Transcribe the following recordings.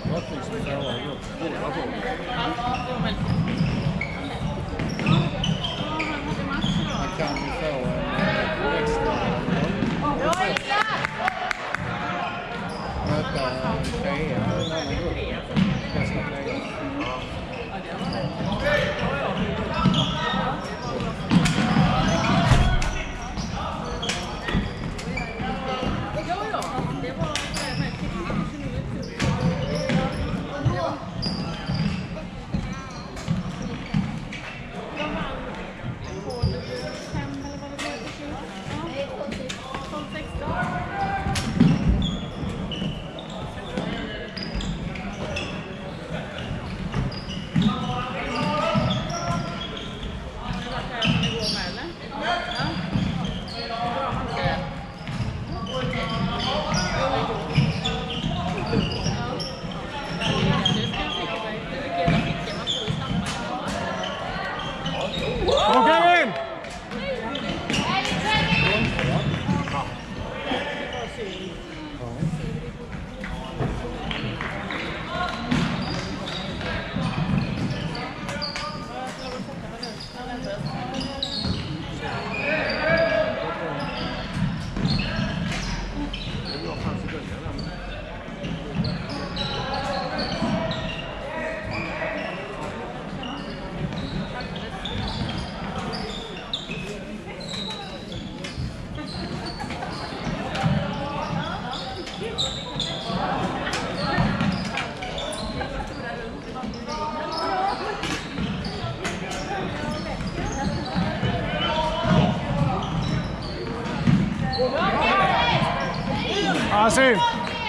Ah, sí. Han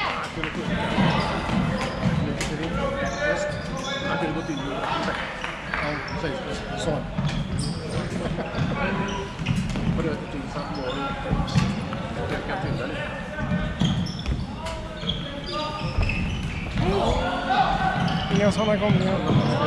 kunde gått in och säga så. Bröt in så att mål och ökade till det. Inga sådana kommningar.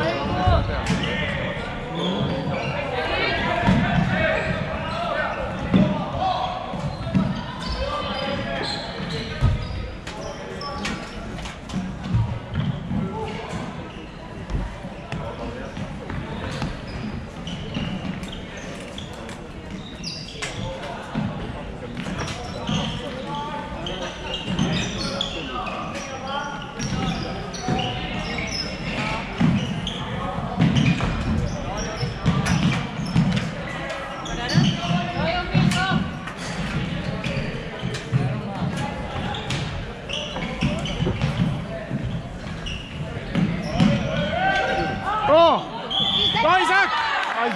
Bra! Bra Isak! Aj.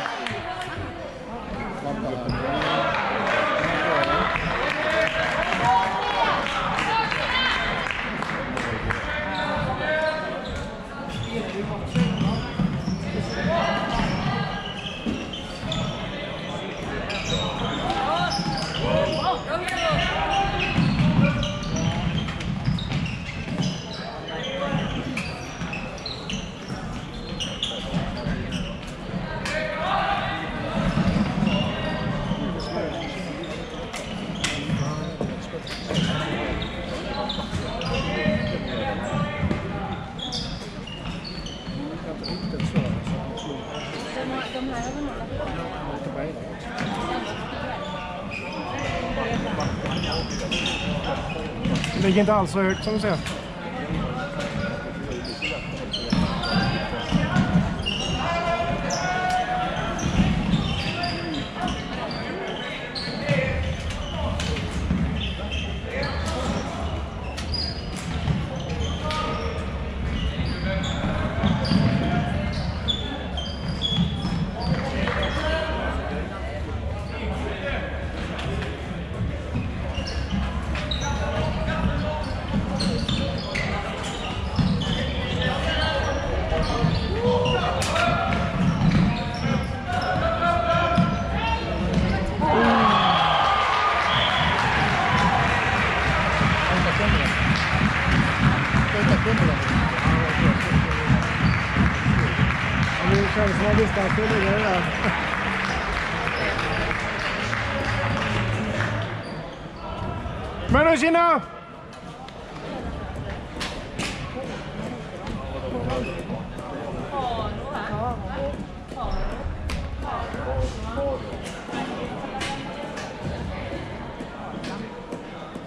Det ligger inte alls så högt som du ser. Det känns som att visste att det ligger där. Men då, Kina!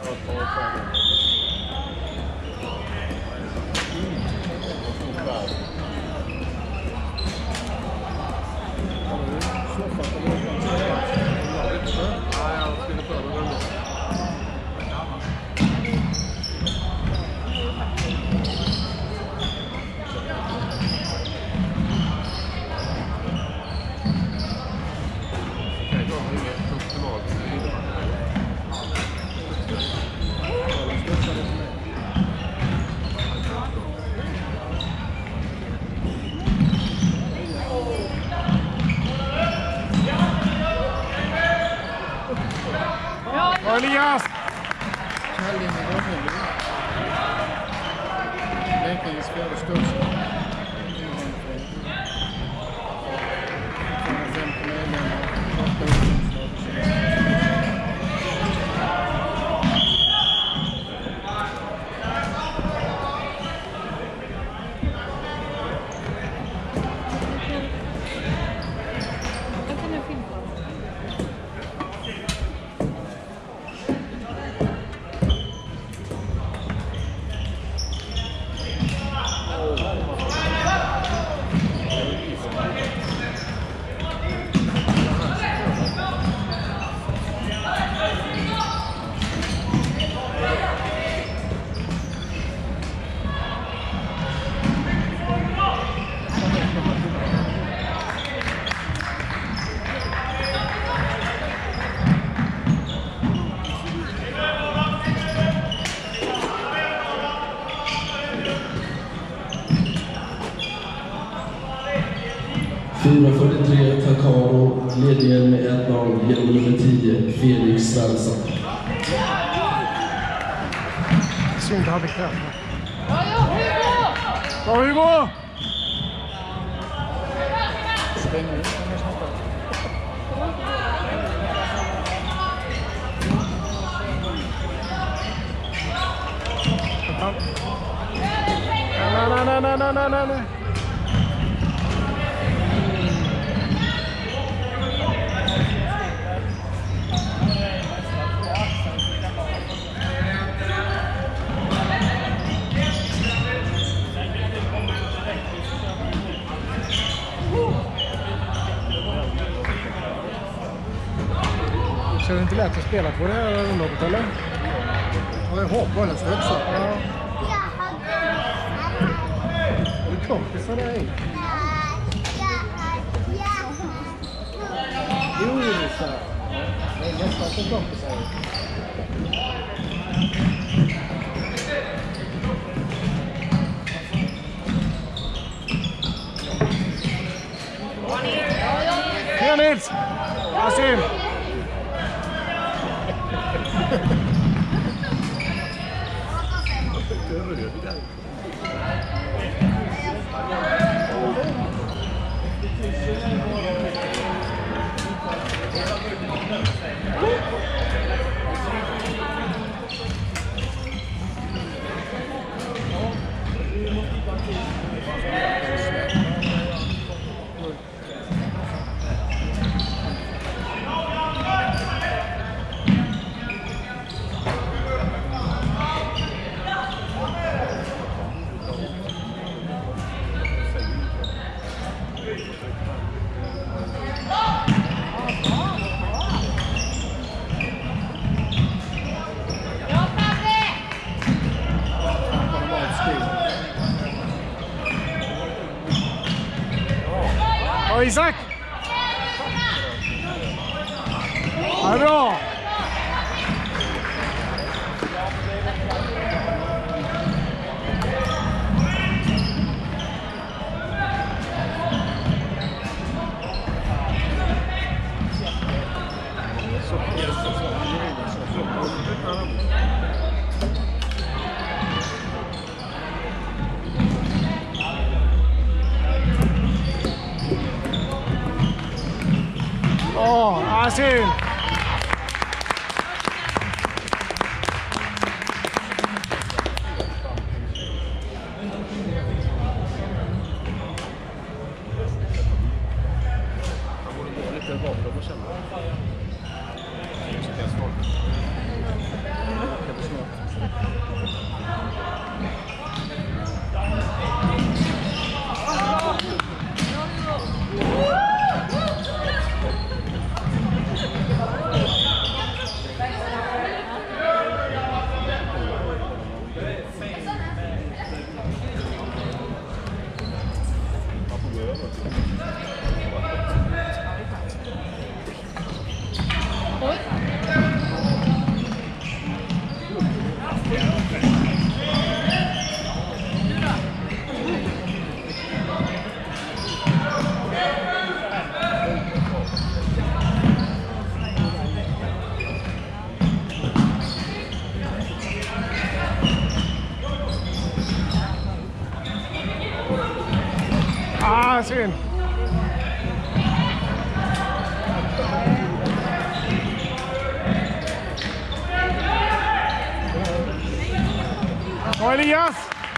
Elias! Kalling i gången. Blekinges fjärde största. 250 medlemmar. 8 ungdomslag. Takaro ledningen med 1-0 genom nummer 10, Felix Svensson. Synd, det hade krävt. Bra Hugo! Stäng nu. Nej. Så det är inte lätt att spela på det här området, eller? Ja, jag har bollen så också. Ja. Är du kompisar där i? Jo, så. Det är nästan som kompisar. Hej Nils! Asim! Och Isak! Ja, bra! Asim! Lite bakom och känna. Ah, synd. Och Elias!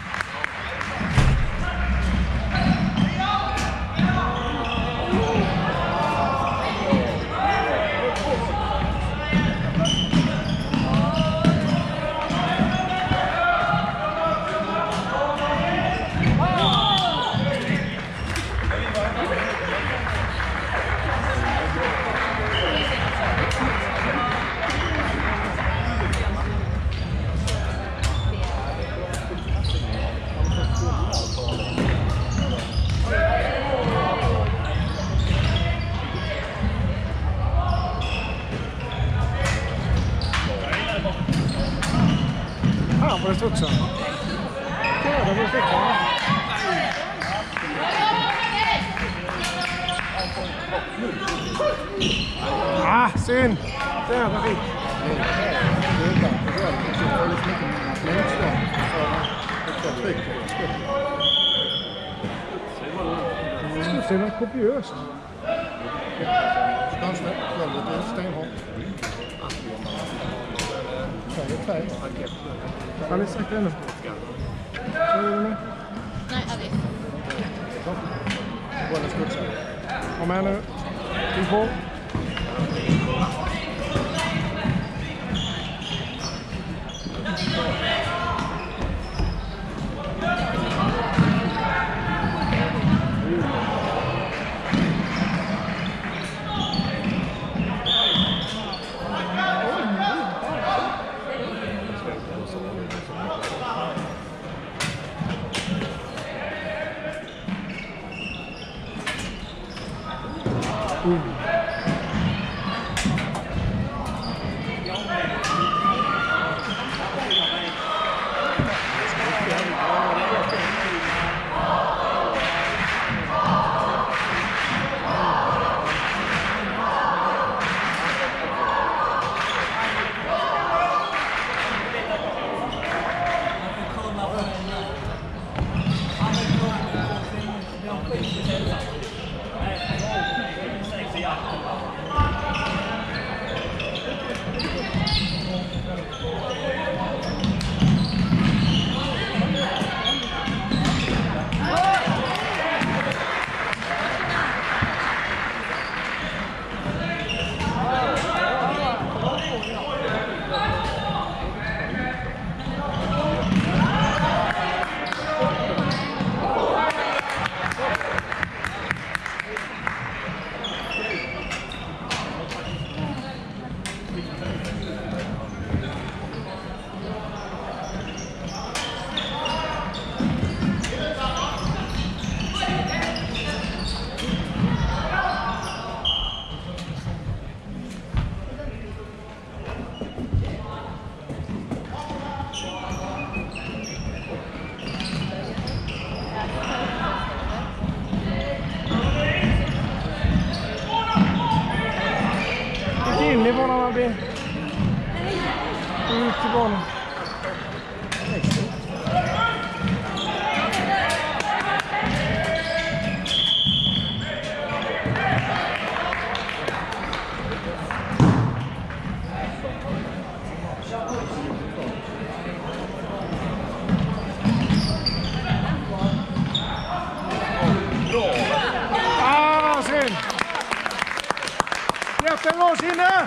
Fan vad det studsar. Köra på fickan. Ah, synd. Det är det fick. Det är kopiöst. Han är säkert ännu. Vad är det med? Nej, aldrig. Kom med nu. Till på. In i banan, Albin. Ut i banan. Ah, synd. Jättebra, Sinne!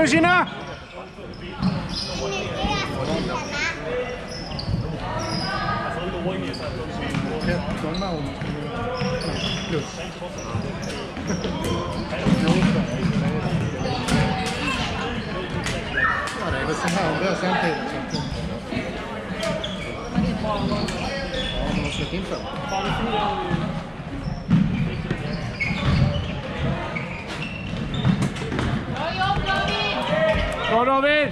du Kina? Plus. Ja, det är väl så här om det är samtidigt. Ja, man har släppt in för. Bra David!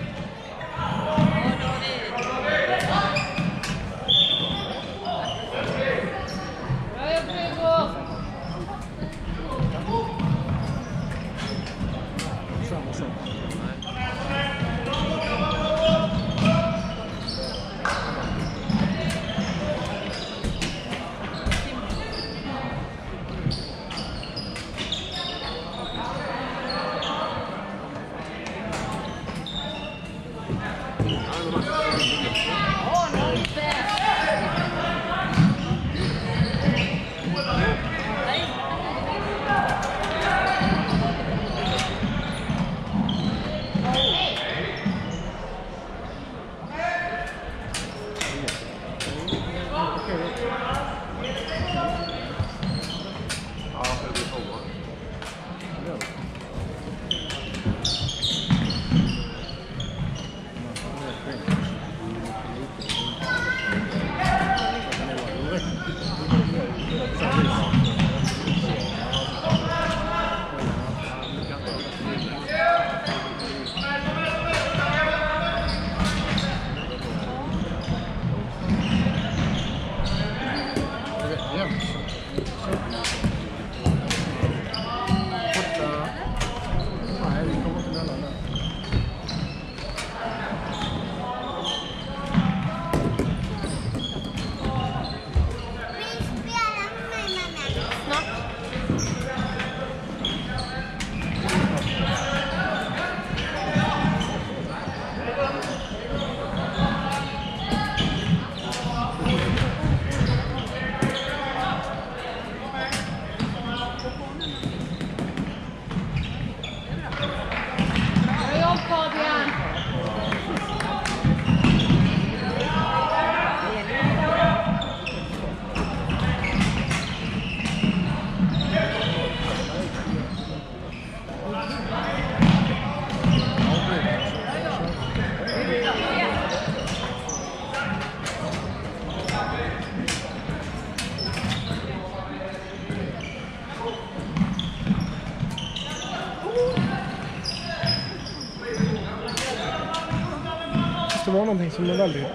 Det var någonting som är väldigt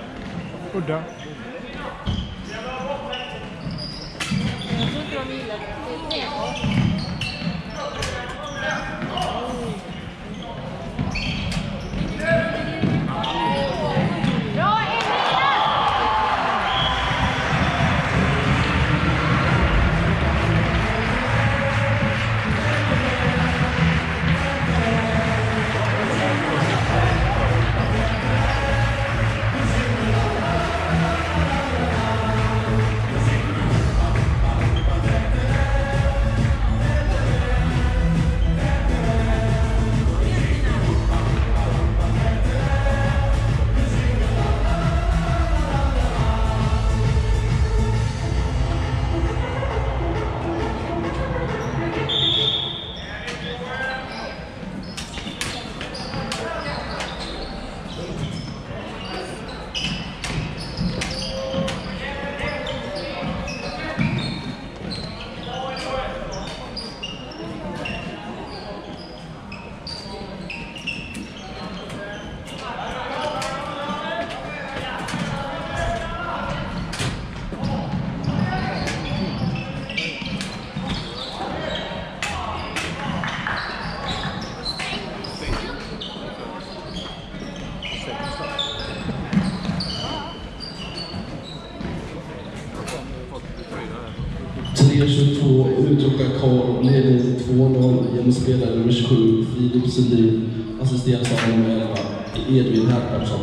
udda. Jag tror inte de gillar det. Utöka Karl, ledning 2-0 genom spelare nummer 7, Filip Sundin, assisterande nummer 11, Edvin Herbertsson.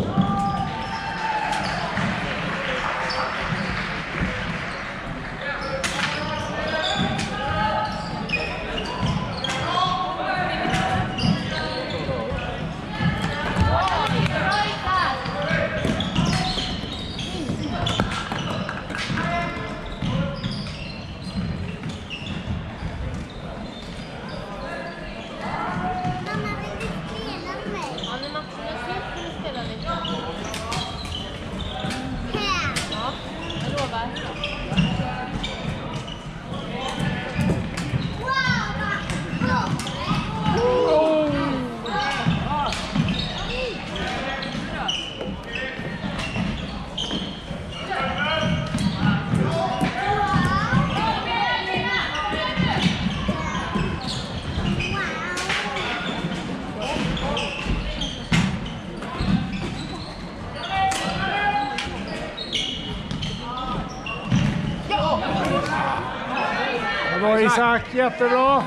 Bra Isak, jättebra.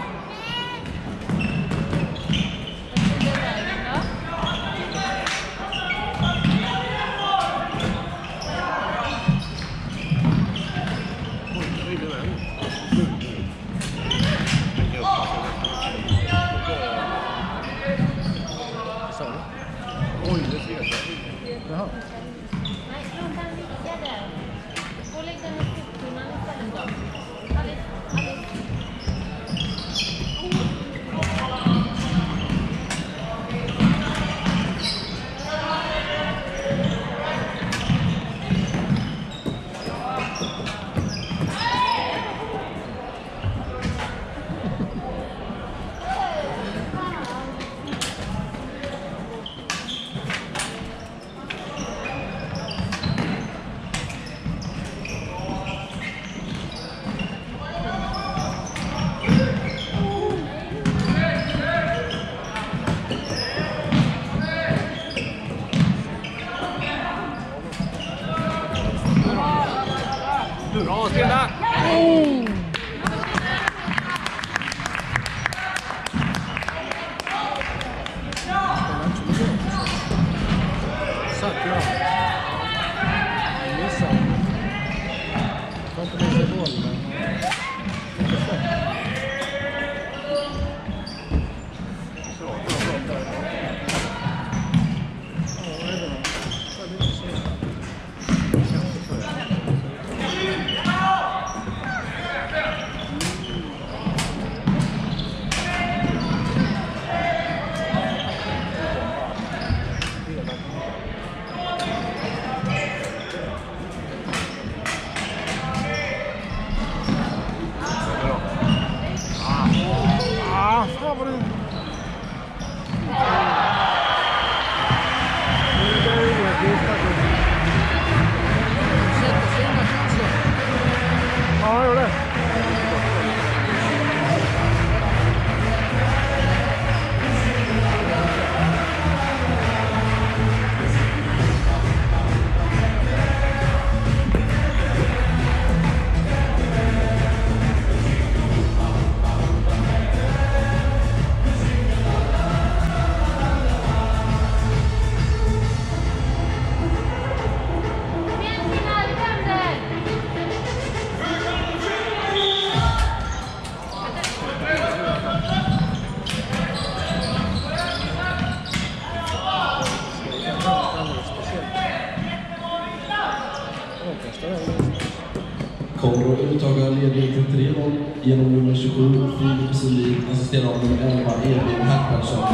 Oj, det ser jag. Jaha. Nej, de kan ligga där. Gå och lägg den i skrubbtunnan istället då. Alice. Bra, spela! Satt jag. Missade. Jag inte missat bollen. Fan vad du... Ja, jag gör det. Kommer att uttaga ledningen till 3-0 genom nummer 27, Filip Selin, assisterad av nummer 11, Edvin Hertbergsson.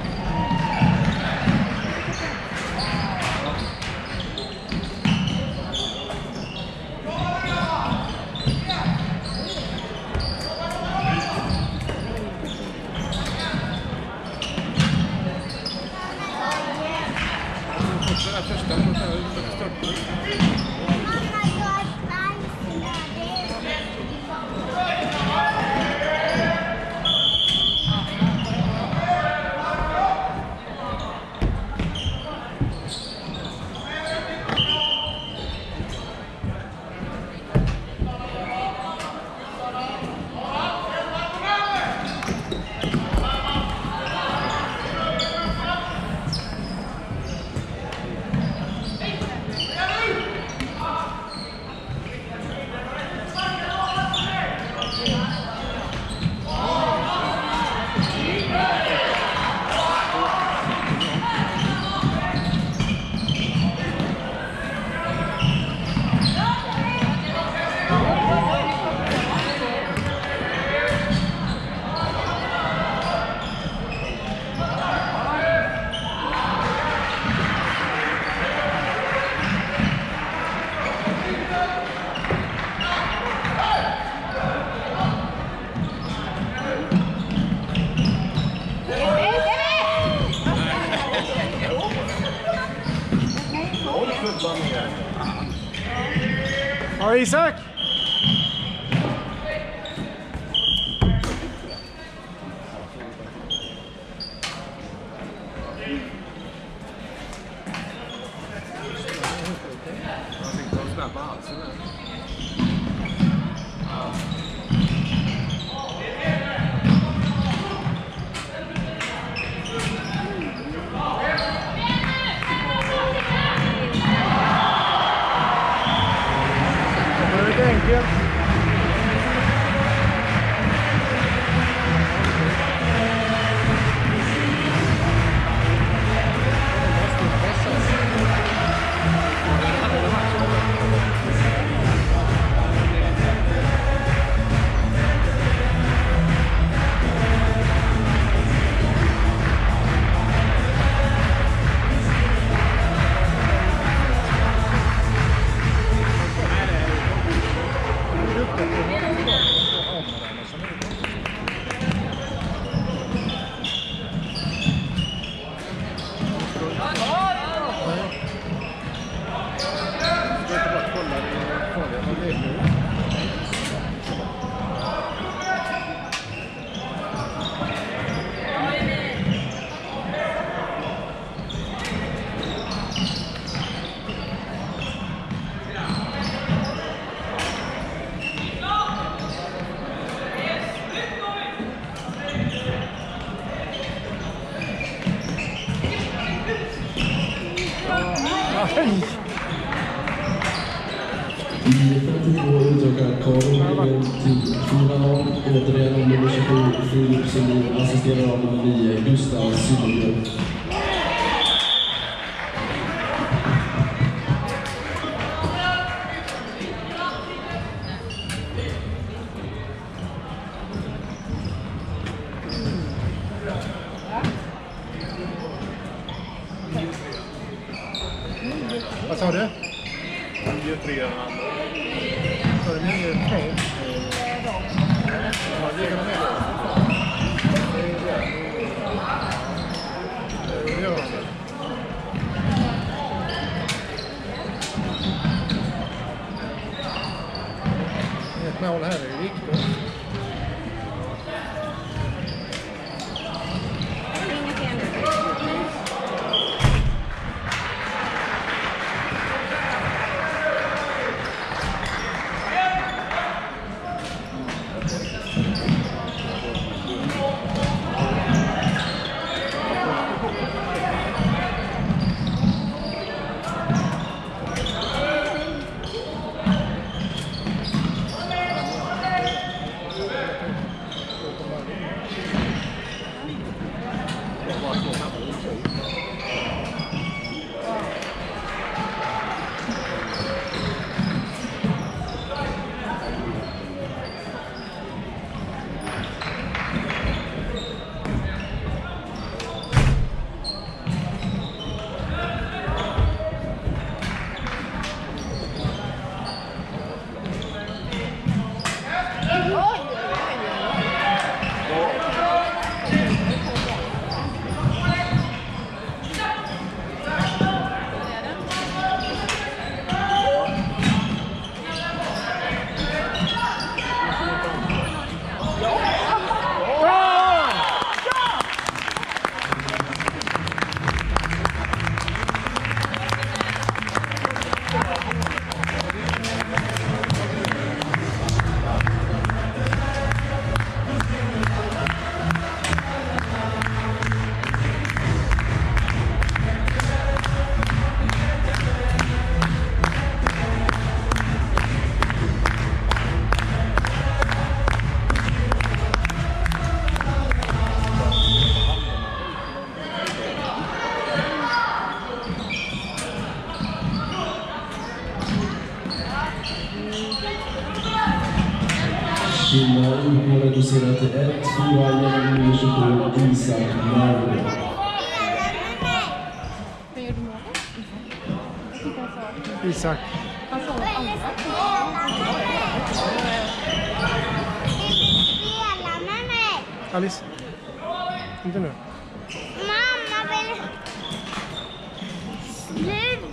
Ja, Isak! Jag fick ta snabba halsen där. Jätteenkelt. I 52 utökar Karin till 4-0. Återigen nummer 27 Filip Selin assisterar av nummer 9 Gustav Silvergren. Vad sa du? 9-3. Sa du 9-3? Ja, det kan de med. Det gör de. Ett mål här är viktigt. Kina har reducerat till 1-4 genom nummer 27 Isak Marvin. Vem gjorde målet? Jag tyckte han sa... Isak. Han sa något annat. Spela med mig. Alice. Inte nu. Mamma vill... Sluta.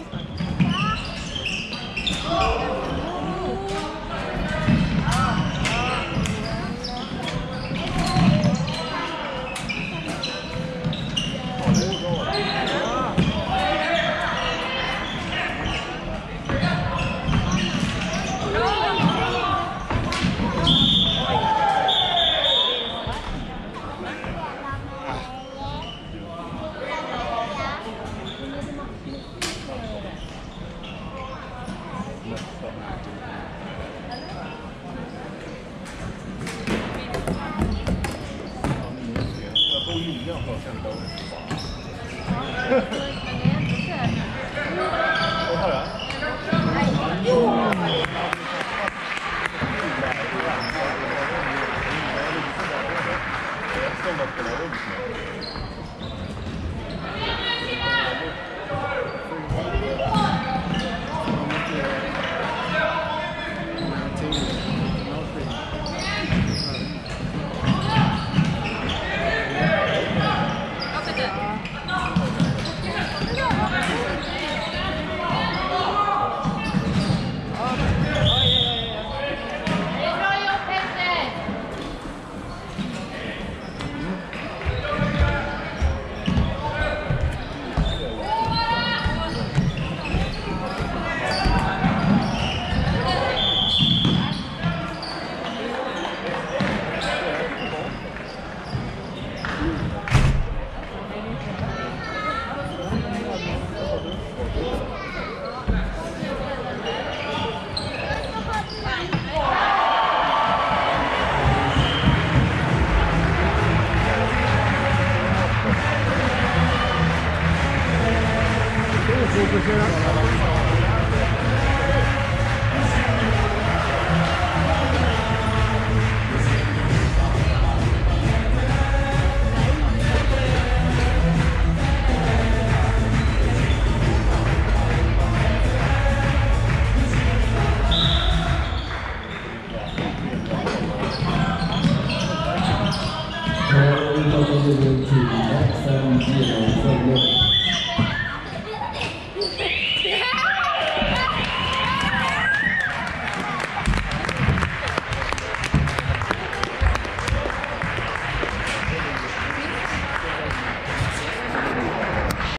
Bra jobb, Petter! Utan att gå till 5 genom